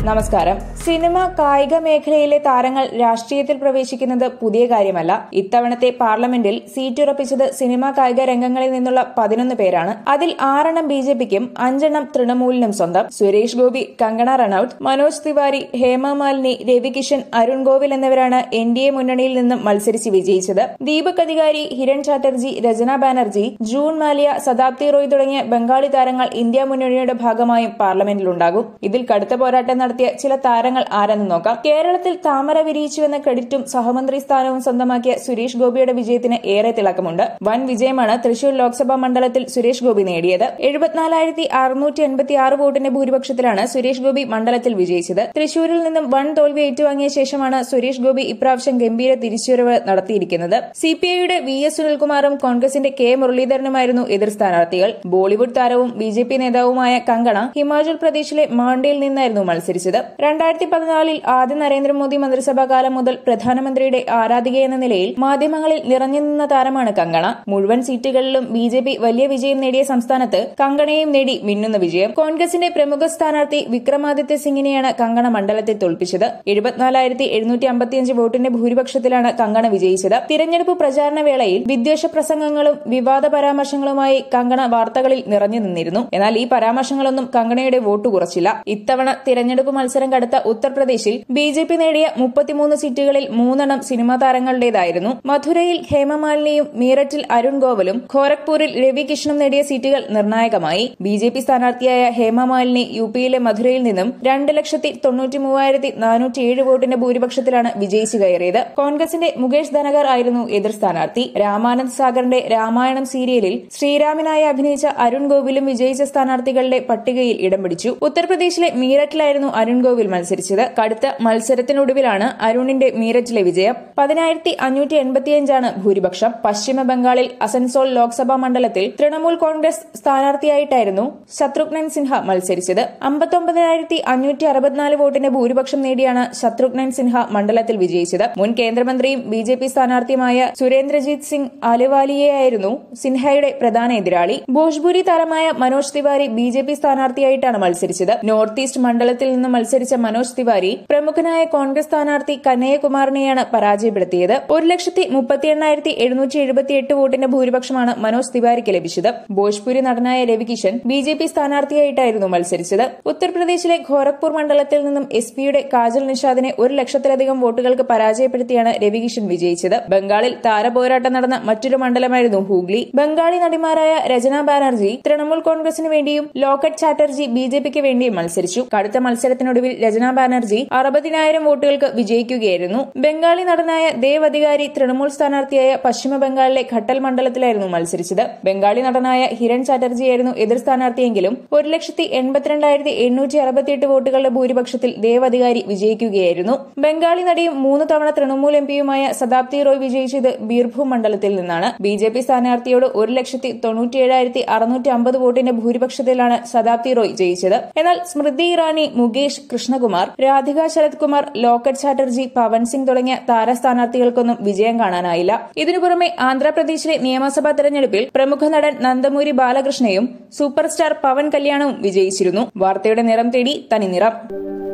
നമസ്കാരം. സിനിമ, കായിക മേഖലയിലെ താരങ്ങൾ രാഷ്ട്രീയത്തിൽ പ്രവേശിക്കുന്നത് പുതിയ കാര്യമല്ല. ഇത്തവണത്തെ പാർലമെന്റിൽ സീറ്റുറപ്പിച്ചത് സിനിമാ കായിക രംഗങ്ങളിൽ നിന്നുള്ള 11 പേരാണ്. അതിൽ 6 ബിജെപിക്കും 5 തൃണമൂലിനും സ്വന്തം. സുരേഷ് ഗോപി, കങ്കണ റണൌട്ട്, മനോജ് തിവാരി, ഹേമ മാലിനി, രവി കിഷൻ, അരുൺ ഗോവിൽ എന്നിവരാണ് NDA മുന്നണിയിൽ നിന്നും മത്സരിച്ച് വിജയിച്ചത്. ദീപക് അധികാരി, ഹിരൺ ചാറ്റർജി, രചന ബാനർജി, ജൂൺ മാലിയ, സദാബ്ദി റോയ് തുടങ്ങിയ ബംഗാളി താരങ്ങൾ ഇന്ത്യ മുന്നണിയുടെ ഭാഗമായും പാർലമെന്റിലുണ്ടാകും. ഇതിൽ കടുത്ത പോരാട്ടം നടത്തിയ ചില താരങ്ങൾ ആരെന്ന് നോക്കാം. കേരളത്തിൽ താമര വിരിയിച്ചുവെന്ന ക്രെഡിറ്റും സഹമന്ത്രി സ്ഥാനവും സ്വന്തമാക്കിയ സുരേഷ് ഗോപിയുടെ വിജയത്തിന് ഏറെ തിളക്കമുണ്ട്. വൻ വിജയമാണ് തൃശൂർ ലോക്സഭാ മണ്ഡലത്തിൽ സുരേഷ് ഗോപി നേടിയത്. 74,686 വോട്ടിന്റെ ഭൂരിപക്ഷത്തിലാണ് സുരേഷ് ഗോപി മണ്ഡലത്തിൽ വിജയിച്ചത്. തൃശൂരിൽ നിന്നും വൻ തോൽവി ഏറ്റുവാങ്ങിയ ശേഷമാണ് സുരേഷ് ഗോപി ഇപ്രാവശ്യം ഗംഭീര തിരിച്ചുവരവ് നടത്തിയിരിക്കുന്നത്. CPIയുടെ VS സുനിൽകുമാറും കോൺഗ്രസിന്റെ K മുരളീധരനുമായിരുന്നു എതിർ സ്ഥാനാർത്ഥികൾ. ബോളിവുഡ് താരവും BJP നേതാവുമായ കങ്കണ ഹിമാചൽ പ്രദേശിലെ മാണ്ഡയിൽ നിന്നായിരുന്നു മത്സരിച്ചത്. 2014 ആദ്യ നരേന്ദ്രമോദി മന്ത്രിസഭാ കാലം മുതൽ പ്രധാനമന്ത്രിയുടെ ആരാധികയെന്ന നിലയിൽ മാധ്യമങ്ങളിൽ നിറഞ്ഞുനിന്ന താരമാണ് കങ്കണ. മുഴുവൻ സീറ്റുകളിലും BJP വലിയ വിജയം നേടിയ സംസ്ഥാനത്ത് കങ്കണയും നേടി മിന്നുന്ന വിജയം. കോൺഗ്രസിന്റെ പ്രമുഖ സ്ഥാനാർത്ഥി വിക്രമാദിത്യ സിംഗിനെയാണ് കങ്കണ മണ്ഡലത്തിൽ തോൽപ്പിച്ചത്. 74,755 വോട്ടിന്റെ ഭൂരിപക്ഷത്തിലാണ് കങ്കണ വിജയിച്ചത്. തിരഞ്ഞെടുപ്പ് പ്രചാരണ വേളയിൽ വിദ്വേഷ പ്രസംഗങ്ങളും വിവാദ പരാമർശങ്ങളുമായി കങ്കണ വാർത്തകളിൽ നിറഞ്ഞു നിന്നിരുന്നു. എന്നാൽ ഈ പരാമർശങ്ങളൊന്നും കങ്കണയുടെ വോട്ട് കുറച്ചില്ല. ഇത്തവണ തിരഞ്ഞെടുപ്പ് മത്സരം കടുത്ത ഉത്തർപ്രദേശിൽ BJP നേടിയ 33 സീറ്റുകളിൽ 3 സിനിമാ താരങ്ങളുടേതായിരുന്നു. മധുരയിൽ ഹേമമാലിനിയും മീററ്റിൽ അരുൺ ഗോവലും ഖോരഗ്പൂരിൽ രവി കിഷനും നേടിയ സീറ്റുകൾ നിർണായകമായി. BJP സ്ഥാനാർത്ഥിയായ ഹേമമാലിനി UPയിലെ മധുരയിൽ നിന്നും 2,93,407 വോട്ടിന്റെ ഭൂരിപക്ഷത്തിലാണ് വിജയിച്ചു കയറിയത്. കോൺഗ്രസിന്റെ മുകേഷ് ധനകർ ആയിരുന്നു എതിർ സ്ഥാനാർത്ഥി. രാമാനന്ദ് സാഗറിന്റെ രാമായണം സീരിയലിൽ ശ്രീരാമനായി അഭിനയിച്ച അരുൺ ഗോവിലും വിജയിച്ച സ്ഥാനാർത്ഥികളുടെ പട്ടികയിൽ ഇടം പിടിച്ചു. ഉത്തർപ്രദേശിലെ മീററ്റിലായിരുന്നു അരുൺ ഗോവിൽ മത്സരിച്ചത്. കടുത്ത മത്സരത്തിനൊടുവിലാണ് അരുണിന്റെ മീററ്റിലെ വിജയം. 10,585 ഭൂരിപക്ഷം. പശ്ചിമ ബംഗാളിൽ അസൻസോൾ ലോക്സഭാ മണ്ഡലത്തിൽ തൃണമൂൽ കോൺഗ്രസ് സ്ഥാനാർത്ഥിയായിട്ടായിരുന്നു ശത്രുഘ്നൻ സിൻഹ മത്സരിച്ചത്. 59,564 വോട്ടിന്റെ ഭൂരിപക്ഷം നേടിയാണ് ശത്രുഘ്നൻ സിൻഹ മണ്ഡലത്തിൽ വിജയിച്ചത്. മുൻ കേന്ദ്രമന്ത്രിയും BJP സ്ഥാനാർത്ഥിയുമായ സുരേന്ദ്രജിത് സിംഗ് ആലുവാലിയയായിരുന്നു സിൻഹയുടെ പ്രധാന എതിരാളി. ഭോജ്പുരി താരമായ മനോജ് തിവാരി BJP സ്ഥാനാർത്ഥിയായിട്ടാണ് മത്സരിച്ചത്. നോർത്ത് ഈസ്റ്റ് മണ്ഡലത്തിൽ നിന്ന് മത്സരിച്ച മനോജ് തിവാരി പ്രമുഖനായ കോൺഗ്രസ് സ്ഥാനാർത്ഥി കനയ്യകുമാറിനെയാണ് പരാജയപ്പെടുത്തിയത്. 1,38,778 വോട്ടിന്റെ ഭൂരിപക്ഷമാണ് മനോജ് തിവാരിക്ക് ലഭിച്ചത്. ഭോജ്പുരി നടനായ രവി കിഷൻ BJP സ്ഥാനാർത്ഥിയായിട്ടായിരുന്നു മത്സരിച്ചത്. ഉത്തർപ്രദേശിലെ ഖോരഗ്പൂർ മണ്ഡലത്തിൽ നിന്നും SPയുടെ കാജൽ നിഷാദിനെ 1,00,000-ലധികം വോട്ടുകൾക്ക് പരാജയപ്പെടുത്തിയാണ് രവി കിഷൻ വിജയിച്ചത്. ബംഗാളിൽ താരപോരാട്ടം നടന്ന മറ്റൊരു മണ്ഡലമായിരുന്നു ഹൂഗ്ലി. ബംഗാളി നടിമാരായ രചന ബാനർജി തൃണമൂൽ കോൺഗ്രസിന് വേണ്ടിയും ലോക്കറ്റ് ചാറ്റർജി BJPക്ക് വേണ്ടിയും മത്സരിച്ചു. കടുത്ത മത്സരത്തിനൊടുവിൽ രചന ബാനർജി 60,000 വോട്ടുകൾക്ക് വിജയിക്കുകയായിരുന്നു. ബംഗാളി നടനായ ദേവ് അധികാരി തൃണമൂൽ സ്ഥാനാർത്ഥിയായ പശ്ചിമ ബംഗാളിലെ ഘട്ടൽ മണ്ഡലത്തിലായിരുന്നു മത്സരിച്ചത്. ബംഗാളി നടനായ ഹിരൺ ചാറ്റർജിയായിരുന്നു എതിർ സ്ഥാനാർത്ഥിയെങ്കിലും 1,82,868 വോട്ടുകളുടെ ഭൂരിപക്ഷത്തിൽ ദേവ് അധികാരി വിജയിക്കുകയായിരുന്നു. ബംഗാളി നടിയും 3 തവണ തൃണമൂൽ MPയുമായ സദാബ്ദി റോയ് വിജയിച്ചത് ബീർഭൂം മണ്ഡലത്തിൽ നിന്നാണ്. BJP സ്ഥാനാർത്ഥിയോട് 1,97,650 വോട്ടിന്റെ ഭൂരിപക്ഷത്തിലാണ് സദാബ്ദി റോയ് ജയിച്ചത്. എന്നാൽ സ്മൃതി ഇറാനി, മുകേഷ്, കൃഷ്ണകുമാർ, രാധിക ശരത് കുമാർ, ലോക്കറ്റ് ചാറ്റർജി, പവൻ സിംഗ് തുടങ്ങിയ താരസ്ഥാനാർത്ഥികൾക്കൊന്നും വിജയം കാണാനായില്ല. ഇതിനു പുറമെ ആന്ധ്രാപ്രദേശിലെ നിയമസഭാ തെരഞ്ഞെടുപ്പിൽ പ്രമുഖ നടൻ നന്ദമൂരി ബാലകൃഷ്ണയും സൂപ്പർ സ്റ്റാർ പവൻ കല്യാണും വിജയിച്ചിരുന്നു. വാർത്തയുടെ നിറം തേടി തനി നിറം.